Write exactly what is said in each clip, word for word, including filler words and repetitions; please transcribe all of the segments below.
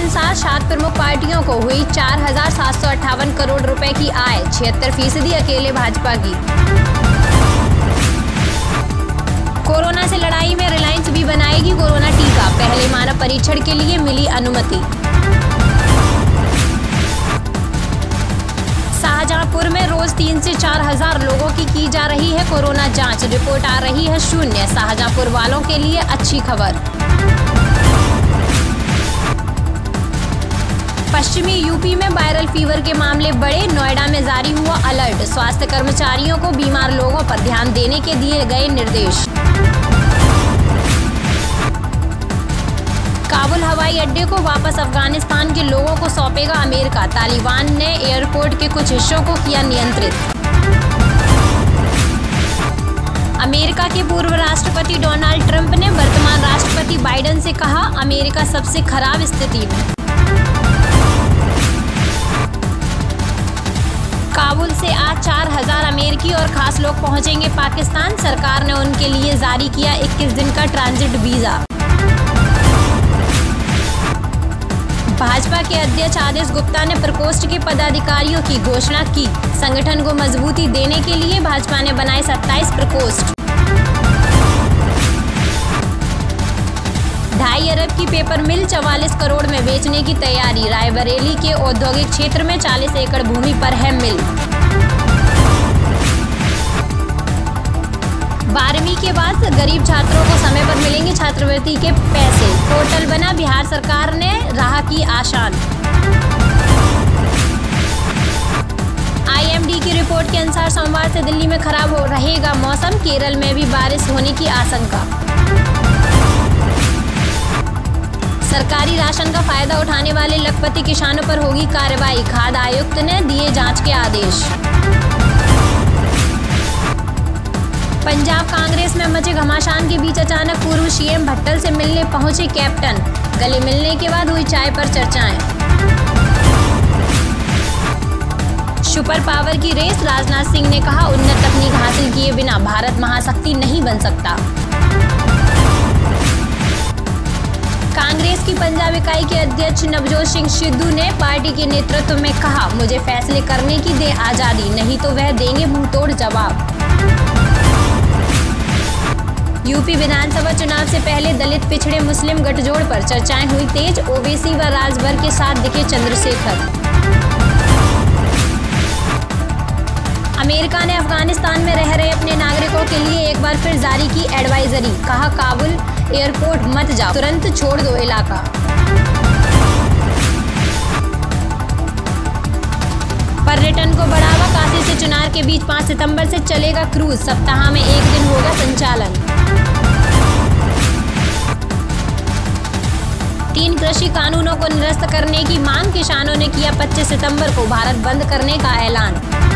अनुसार सात प्रमुख पार्टियों को हुई चार हजार सात सौ अट्ठावन करोड़ रुपए की आय, छिहत्तर फीसदी अकेले भाजपा की। कोरोना से लड़ाई में रिलायंस भी बनाएगी कोरोना टीका, पहले मानव परीक्षण के लिए मिली अनुमति। शाहजहांपुर में रोज तीन से चार हजार लोगों की की जा रही है कोरोना जांच, रिपोर्ट आ रही है शून्य, शाहजहांपुर वालों के लिए अच्छी खबर। पश्चिमी यूपी में वायरल फीवर के मामले बढ़े, नोएडा में जारी हुआ अलर्ट, स्वास्थ्य कर्मचारियों को बीमार लोगों पर ध्यान देने के दिए गए निर्देश। काबुल हवाई अड्डे को वापस अफगानिस्तान के लोगों को सौंपेगा अमेरिका, तालिबान ने एयरपोर्ट के कुछ हिस्सों को किया नियंत्रित। अमेरिका के पूर्व राष्ट्रपति डोनाल्ड ट्रंप ने वर्तमान राष्ट्रपति बाइडेन से कहा, अमेरिका सबसे खराब स्थिति में। काबुल से आज चार हजार अमेरिकी और खास लोग पहुंचेंगे पाकिस्तान, सरकार ने उनके लिए जारी किया इक्कीस दिन का ट्रांजिट वीजा। भाजपा के अध्यक्ष आदेश गुप्ता ने प्रकोष्ठ के पदाधिकारियों की घोषणा की, संगठन को मजबूती देने के लिए भाजपा ने बनाए सत्ताईस प्रकोष्ठ। ढाई अरब की पेपर मिल चवालीस करोड़ में बेचने की तैयारी, रायबरेली के औद्योगिक क्षेत्र में चालीस एकड़ भूमि पर है मिल। बारहवीं के बाद गरीब छात्रों को समय पर मिलेंगे छात्रवृत्ति के पैसे, पोर्टल बना, बिहार सरकार ने राह की आसान। आई एम डी की रिपोर्ट के अनुसार सोमवार से दिल्ली में खराब हो रहेगा मौसम, केरल में भी बारिश होने की आशंका। सरकारी राशन का फायदा उठाने वाले लखपति किसानों पर होगी कार्रवाई, खाद्य आयुक्त ने दिए जांच के आदेश। पंजाब कांग्रेस में मचे घमासान के बीच अचानक पूर्व सीएम भट्टल से मिलने पहुंचे कैप्टन, गले मिलने के बाद हुई चाय पर चर्चाएं। सुपर पावर की रेस, राजनाथ सिंह ने कहा, उन्नत तकनीक हासिल किए बिना भारत महाशक्ति नहीं बन सकता। कांग्रेस की पंजाब इकाई के अध्यक्ष नवजोत सिंह सिद्धू ने पार्टी के नेतृत्व में कहा, मुझे फैसले करने की दे आजादी, नहीं तो वह देंगे मुंहतोड़ जवाब। यूपी विधानसभा चुनाव से पहले दलित पिछड़े मुस्लिम गठजोड़ पर चर्चाएं हुई तेज, ओवैसी व राजभर के साथ दिखे चंद्रशेखर। अमेरिका ने अफगानिस्तान में रह रहे अपने नागरिकों के लिए एक बार फिर जारी की एडवाइजरी, कहा काबुल एयरपोर्ट मत जाओ, तुरंत छोड़ दो इलाका। पर्यटन को बढ़ावा, काशी से चुनार के बीच पाँच सितंबर से चलेगा क्रूज, सप्ताह में एक दिन होगा संचालन। तीन कृषि कानूनों को निरस्त करने की मांग, किसानों ने किया पच्चीस सितंबर को भारत बंद करने का ऐलान।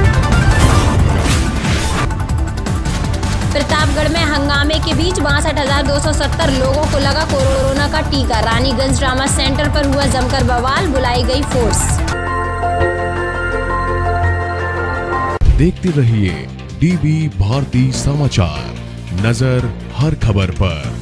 प्रतापगढ़ में हंगामे के बीच बासठ हजार दो सौ सत्तर लोगों को लगा कोरोना का टीका, रानीगंज ट्रामा सेंटर पर हुआ जमकर बवाल, बुलाई गई फोर्स। देखते रहिए डीवी भारती समाचार, नजर हर खबर पर।